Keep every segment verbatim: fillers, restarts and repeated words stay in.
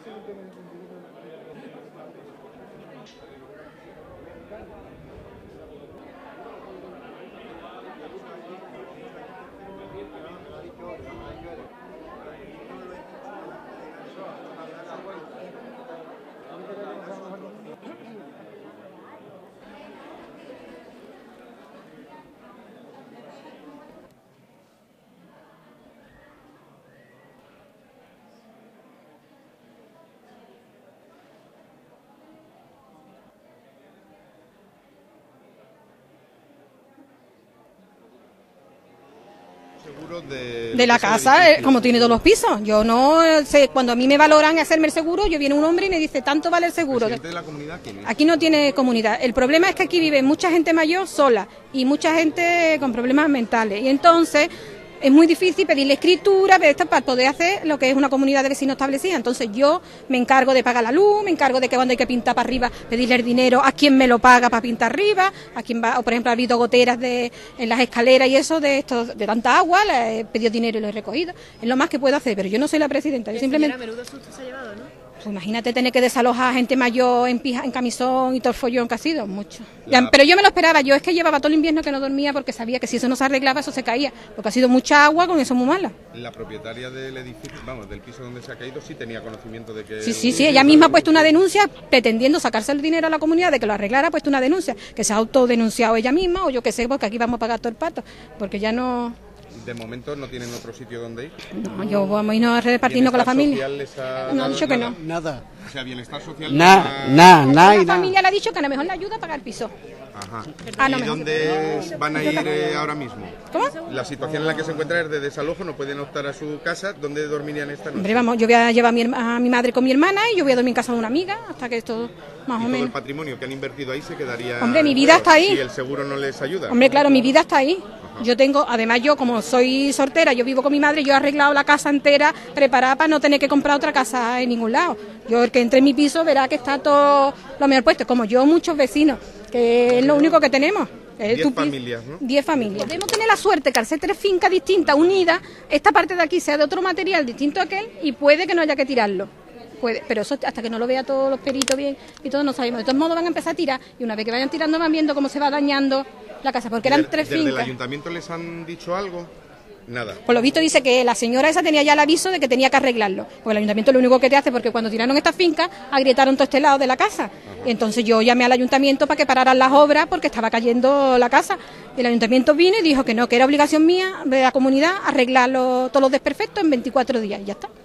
Seguro de, de la casa, eh, como tiene todos los pisos. Yo no sé, cuando a mí me valoran hacerme el seguro, yo viene un hombre y me dice, tanto vale el seguro. ¿El presidente de la comunidad quién es? Aquí no tiene comunidad. El problema es que aquí vive mucha gente mayor sola y mucha gente con problemas mentales. Y entonces es muy difícil pedirle escritura para poder hacer lo que es una comunidad de vecinos establecida. Entonces yo me encargo de pagar la luz, me encargo de que cuando hay que pintar para arriba, pedirle el dinero a quien me lo paga para pintar arriba, a quien va, o por ejemplo ha habido goteras de, en las escaleras y eso, de esto, de tanta agua, le he pedido dinero y lo he recogido. Es lo más que puedo hacer, pero yo no soy la presidenta. Yo simplemente... Menudo susto se ha llevado, ¿no? Pues imagínate tener que desalojar a gente mayor en, pija, en camisón y todo el follón que ha sido, mucho. Ya, pero yo me lo esperaba, yo es que llevaba todo el invierno que no dormía porque sabía que si eso no se arreglaba, eso se caía, porque ha sido mucha agua con eso muy mala. La propietaria del edificio, vamos, del piso donde se ha caído, sí tenía conocimiento de que... Sí, sí, sí, ella misma ha puesto una denuncia pretendiendo sacarse el dinero a la comunidad de que lo arreglara, ha puesto una denuncia, que se ha autodenunciado ella misma, o yo qué sé, porque aquí vamos a pagar todo el pato, porque ya no... De momento no tienen otro sitio donde ir. No, yo vamos a irnos a repartirnos con la familia. Les ha no, ha dicho que no. Nada. O sea, bienestar social. Nada, nada, nada. La familia le ha dicho que a lo mejor le ayuda a pagar el piso. Ajá. Ah, no, ¿Y me... dónde van a ir eh, ahora mismo? ¿Cómo? La situación en la que se encuentra es de desalojo, no pueden optar a su casa. ¿Dónde dormirían esta noche? Hombre, vamos, yo voy a llevar a mi, a mi madre con mi hermana y yo voy a dormir en casa de una amiga hasta que esto más ¿Y o menos. todo el patrimonio que han invertido ahí se quedaría? Hombre, mi vida está ahí. Si el seguro no les ayuda. Hombre, claro, mi vida está ahí. Yo tengo, además yo como soy soltera, yo vivo con mi madre, yo he arreglado la casa entera preparada para no tener que comprar otra casa en ningún lado. Yo el que entre en mi piso verá que está todo lo mejor puesto, como yo muchos vecinos, que es lo único que tenemos. Diez familias, ¿no? Diez familias. Podemos tener la suerte que al ser tres fincas distintas, unidas, esta parte de aquí sea de otro material distinto a aquel y puede que no haya que tirarlo. Puede, pero eso hasta que no lo vea todos los peritos bien y todos no sabemos. De todos modos van a empezar a tirar y una vez que vayan tirando van viendo cómo se va dañando la casa, porque eran tres ¿Desde fincas. el ayuntamiento les han dicho algo? Nada. Por lo visto dice que la señora esa tenía ya el aviso de que tenía que arreglarlo, porque el ayuntamiento lo único que te hace, porque cuando tiraron estas fincas agrietaron todo este lado de la casa. Y entonces yo llamé al ayuntamiento para que pararan las obras porque estaba cayendo la casa. Y el ayuntamiento vino y dijo que no, que era obligación mía de la comunidad arreglarlo todos los desperfectos en veinticuatro días y ya está.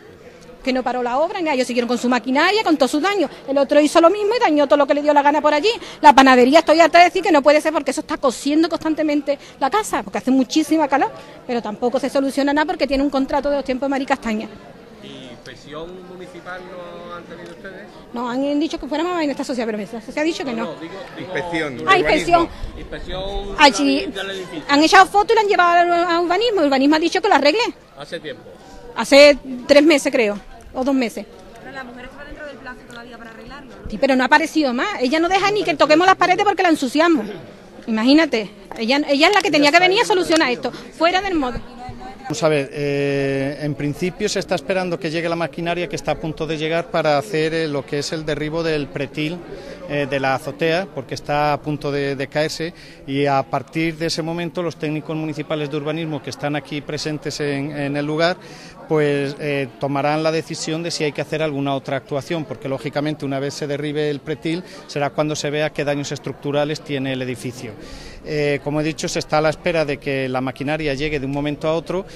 Que no paró la obra, ni ellos siguieron con su maquinaria, con todos sus daños. El otro hizo lo mismo y dañó todo lo que le dio la gana por allí. La panadería, estoy harta de decir que no puede ser porque eso está cociendo constantemente la casa, porque hace muchísima calor, pero tampoco se soluciona nada porque tiene un contrato de los tiempos de Mari Castaña. ¿Y inspección municipal no han tenido ustedes? No, han dicho que fuéramos a esta sociedad, pero se ha dicho que no. No, digo, digo, Inspección. Ah, inspección. Inspección Allí del edificio. han echado fotos y la han llevado a urbanismo. Urbanismo ha dicho que lo arregle. Hace tiempo. Hace tres meses, creo. O dos meses. Pero la mujer estaba dentro del plazo todavía para arreglarlo, ¿no? Sí, pero no ha aparecido más. Ella no deja ni que toquemos las paredes porque la ensuciamos. Imagínate. Ella, ella es la que tenía que venir a solucionar esto. Fuera del modo. Vamos a ver, eh, en principio se está esperando que llegue la maquinaria que está a punto de llegar para hacer eh, lo que es el derribo del pretil eh, de la azotea, porque está a punto de, de caerse, y a partir de ese momento los técnicos municipales de urbanismo que están aquí presentes en, en el lugar pues eh, tomarán la decisión de si hay que hacer alguna otra actuación, porque lógicamente una vez se derribe el pretil será cuando se vea qué daños estructurales tiene el edificio. Eh, como he dicho, se está a la espera de que la maquinaria llegue de un momento a otro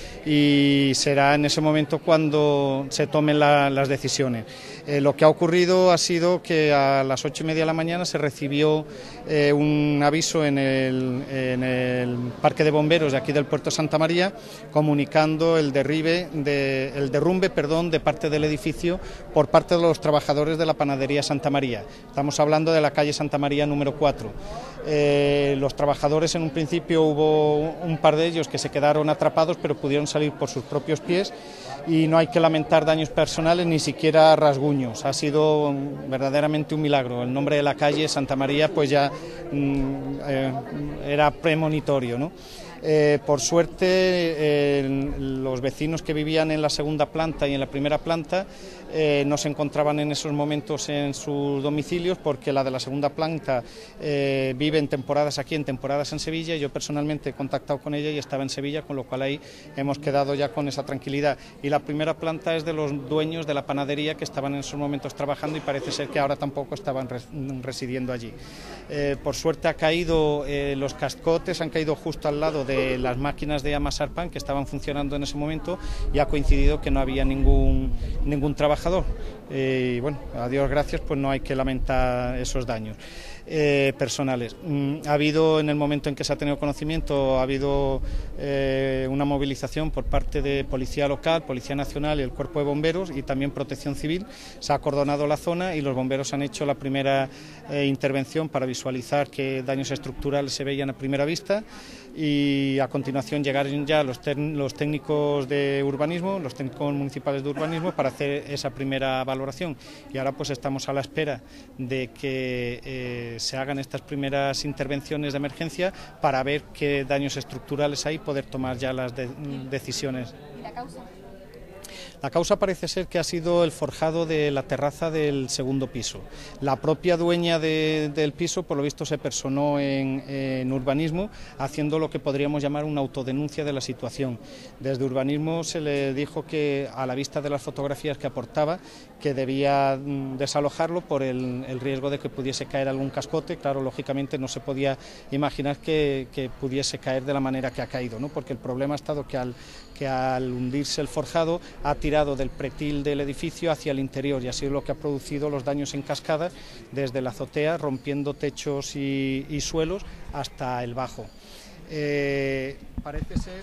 y será en ese momento cuando se tomen la, las decisiones. Eh, lo que ha ocurrido ha sido que a las ocho y media de la mañana se recibió eh, un aviso en el, en el Parque de Bomberos de aquí del Puerto Santa María comunicando el derribe de, el derrumbe perdón, de parte del edificio por parte de los trabajadores de la panadería Santa María. Estamos hablando de la calle Santa María número cuatro. Eh, los trabajadores en un principio hubo un par de ellos que se quedaron atrapados pero pudieron salir por sus propios pies y no hay que lamentar daños personales ni siquiera rasguños. Ha sido verdaderamente un milagro. El nombre de la calle Santa María pues ya mm, eh, era premonitorio, ¿no? Eh, por suerte eh, los los vecinos que vivían en la segunda planta y en la primera planta eh, no se encontraban en esos momentos en sus domicilios, porque la de la segunda planta eh, vive en temporadas aquí, en temporadas en Sevilla, y yo personalmente he contactado con ella y estaba en Sevilla, con lo cual ahí hemos quedado ya con esa tranquilidad. Y la primera planta es de los dueños de la panadería que estaban en esos momentos trabajando y parece ser que ahora tampoco estaban res, residiendo allí. Eh, por suerte ha caído, eh, los cascotes han caído justo al lado de las máquinas de amasar pan que estaban funcionando en ese momento, y ha coincidido que no había ningún, ningún trabajador. Eh, y bueno, a Dios gracias, pues no hay que lamentar esos daños eh, personales. Mm, ha habido, en el momento en que se ha tenido conocimiento, ha habido eh, una movilización por parte de Policía Local, Policía Nacional y el Cuerpo de Bomberos, y también Protección Civil. Se ha acordonado la zona y los bomberos han hecho la primera eh, intervención para visualizar qué daños estructurales se veían a primera vista, y a continuación llegaron ya los, los técnicos de urbanismo, los técnicos municipales de urbanismo, para hacer esa primera valoración. Y ahora pues estamos a la espera de que eh, se hagan estas primeras intervenciones de emergencia para ver qué daños estructurales hay y poder tomar ya las de, decisiones. ¿Y la causa? La causa parece ser que ha sido el forjado de la terraza del segundo piso. La propia dueña de, del piso, por lo visto, se personó en, en urbanismo, haciendo lo que podríamos llamar una autodenuncia de la situación. Desde urbanismo se le dijo que, a la vista de las fotografías que aportaba, que debía desalojarlo por el, el riesgo de que pudiese caer algún cascote. Claro, lógicamente no se podía imaginar que, que pudiese caer de la manera que ha caído, ¿no? Porque el problema ha estado que al, que al hundirse el forjado ha tirado del pretil del edificio hacia el interior, y ha sido lo que ha producido los daños en cascada desde la azotea, rompiendo techos y, y suelos hasta el bajo. Eh, parece ser...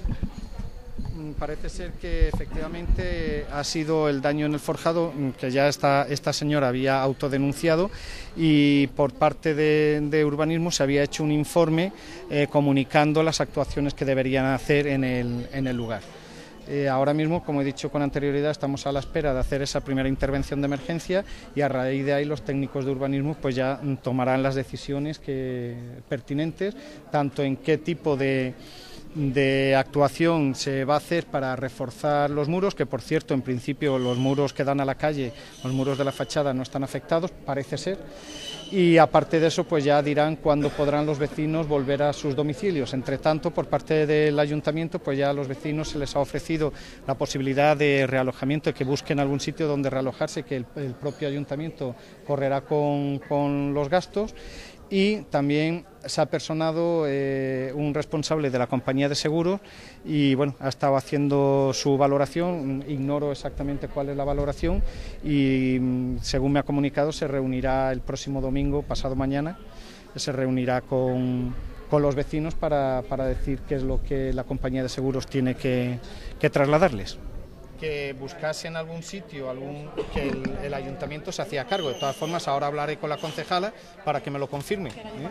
Parece ser que efectivamente ha sido el daño en el forjado que ya esta, esta señora había autodenunciado, y por parte de, de urbanismo se había hecho un informe eh, comunicando las actuaciones que deberían hacer en el, en el lugar. Eh, ahora mismo, como he dicho con anterioridad, estamos a la espera de hacer esa primera intervención de emergencia, y a raíz de ahí los técnicos de urbanismo pues ya tomarán las decisiones que, pertinentes, tanto en qué tipo de de actuación se va a hacer para reforzar los muros, que por cierto, en principio los muros que dan a la calle, los muros de la fachada no están afectados, parece ser, y aparte de eso pues ya dirán cuándo podrán los vecinos volver a sus domicilios. Entre tanto, por parte del ayuntamiento pues ya a los vecinos se les ha ofrecido la posibilidad de realojamiento, de que busquen algún sitio donde realojarse, que el, el propio ayuntamiento correrá con, con los gastos. Y también se ha personado eh, un responsable de la compañía de seguros, y bueno, ha estado haciendo su valoración. Ignoro exactamente cuál es la valoración, y según me ha comunicado se reunirá el próximo domingo, pasado mañana, se reunirá con, con los vecinos para, para decir qué es lo que la compañía de seguros tiene que, que trasladarles. Que buscasen algún sitio, algún que el, el ayuntamiento se hacía cargo. De todas formas, ahora hablaré con la concejala para que me lo confirme.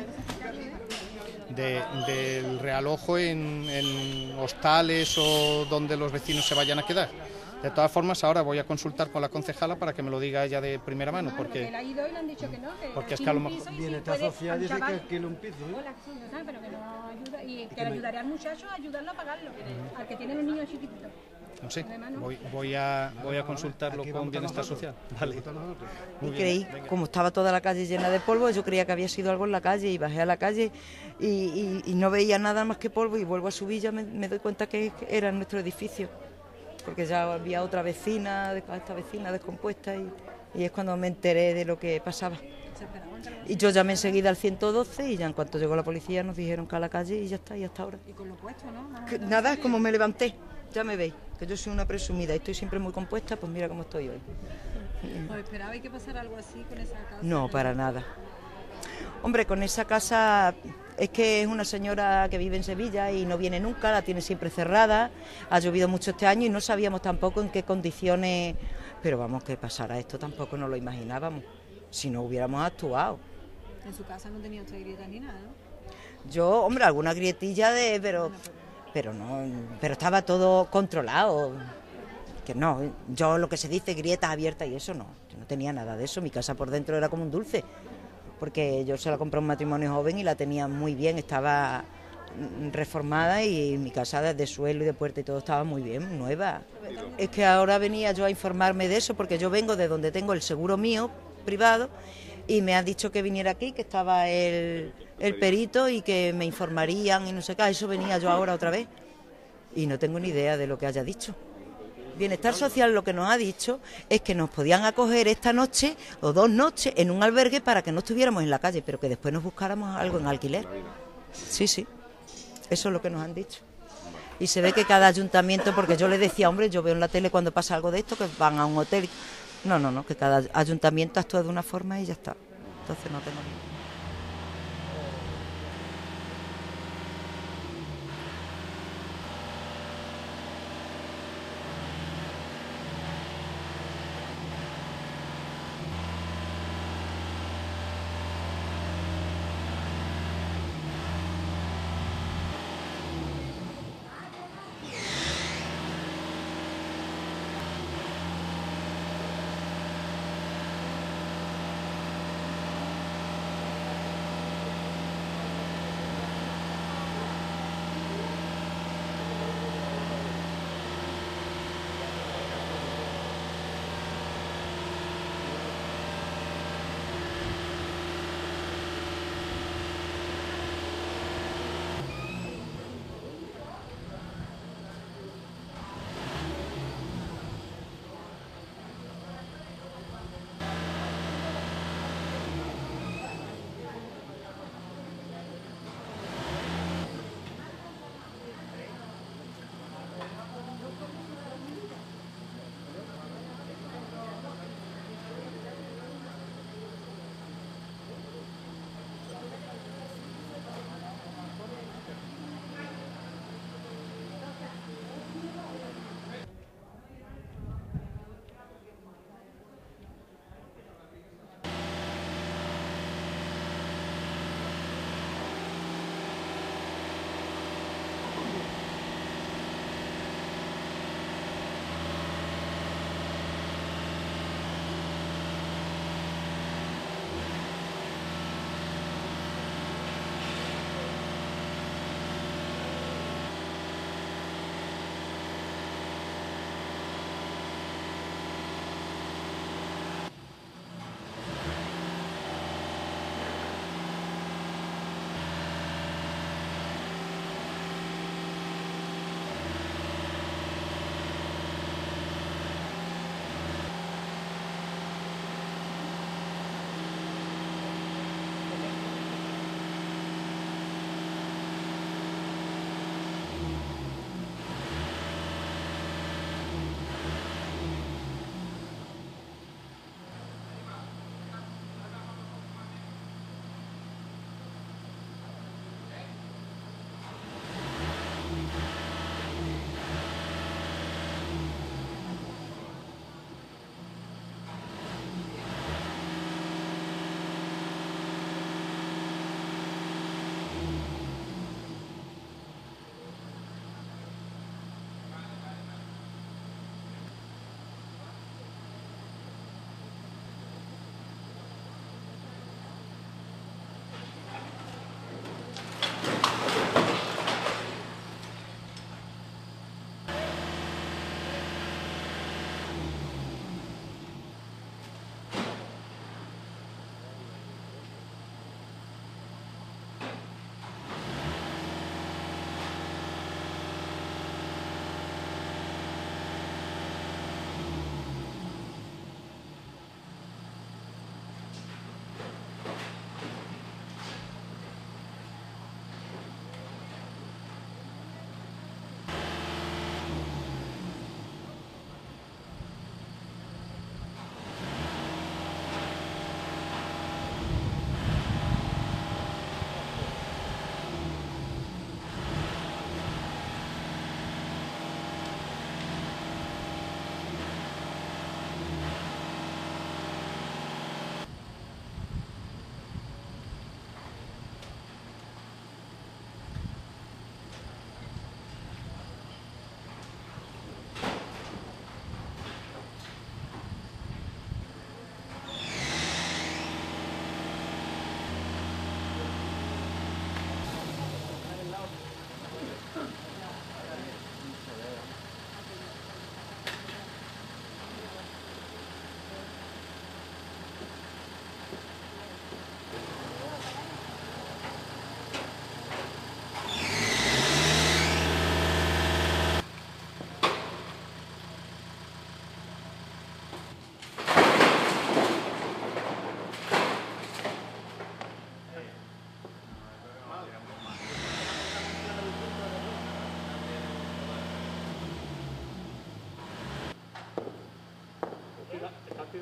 ¿eh? De, del realojo en, en hostales o donde los vecinos se vayan a quedar. De todas formas, ahora voy a consultar con la concejala para que me lo diga ella de primera mano, porque él ha ido y le han dicho que no, que porque es que a lo mejor viene esta sociedad dice que alquila un piso, ¿eh? Hola, pero que no ayuda, y que le ayudaría al muchacho a ayudarlo a pagarlo, al que tiene los niños chiquititos. No sé, voy, voy, a, voy a consultarlo con Bienestar Social. Vale. Y creí, como estaba toda la calle llena de polvo, yo creía que había sido algo en la calle, y bajé a la calle y, y, y no veía nada más que polvo, y vuelvo a subir, ya me, me doy cuenta que era nuestro edificio, porque ya había otra vecina, esta vecina descompuesta, y, y es cuando me enteré de lo que pasaba. Y yo llamé enseguida al ciento doce, y ya en cuanto llegó la policía nos dijeron que a la calle, y ya está, y hasta ahora. Y con lo puesto, ¿no? Que, nada, es como me levanté, ya me veis, que yo soy una presumida y estoy siempre muy compuesta, pues mira cómo estoy hoy. ¿Os esperabais que pasara algo así con esa casa? No, para nada. Hombre, con esa casa es que es una señora que vive en Sevilla y no viene nunca, la tiene siempre cerrada, ha llovido mucho este año y no sabíamos tampoco en qué condiciones, pero vamos, que pasara esto tampoco nos lo imaginábamos, si no hubiéramos actuado. En su casa no tenía usted grieta ni nada, ¿no? Yo, hombre, alguna grietilla de, pero, pero no, pero estaba todo controlado. Que no, yo lo que se dice grietas abiertas y eso no, yo no tenía nada de eso, mi casa por dentro era como un dulce, porque yo se la compré a un matrimonio joven y la tenía muy bien, estaba reformada y mi casa de suelo y de puerta y todo estaba muy bien, nueva. Es que ahora venía yo a informarme de eso porque yo vengo de donde tengo el seguro mío privado y me han dicho que viniera aquí, que estaba el, el perito y que me informarían y no sé qué. Eso venía yo ahora otra vez y no tengo ni idea de lo que haya dicho. Bienestar Social lo que nos ha dicho es que nos podían acoger esta noche o dos noches en un albergue para que no estuviéramos en la calle, pero que después nos buscáramos algo en alquiler. Sí, sí, eso es lo que nos han dicho. Y se ve que cada ayuntamiento, porque yo le decía, hombre, yo veo en la tele cuando pasa algo de esto, que van a un hotel. No, no, no, que cada ayuntamiento actúa de una forma y ya está. Entonces no tengo ni...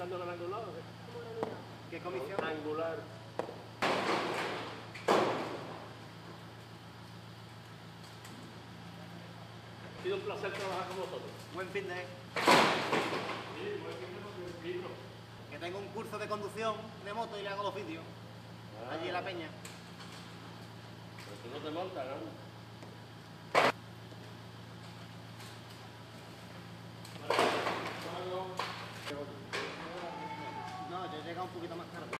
hablando con angular? ¿Qué comisión? Angular. Ha sido un placer trabajar con vosotros. Buen fin de... Sí, buen fin de libro. Que tengo un curso de conducción de moto y le hago los vídeos. Ah. Allí en la peña. Pero tú no te montas, ¿no? No, yo he llegado un poquito más tarde.